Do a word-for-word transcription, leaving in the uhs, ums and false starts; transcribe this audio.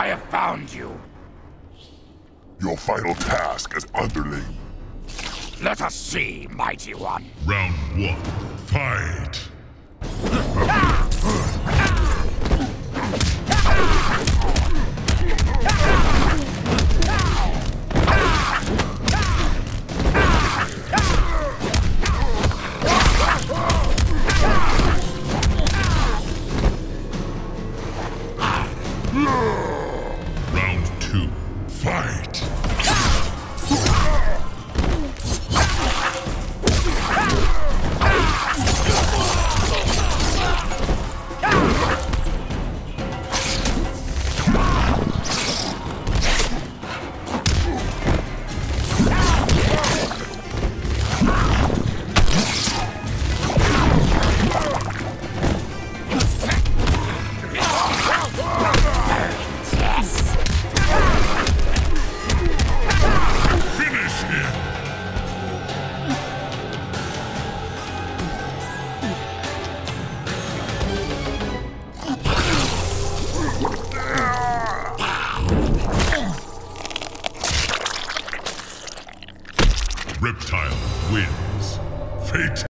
I have found you. Your final task as underling. Let us see, mighty one. Round one, fight! Round two, fight! Reptile wins. Fate.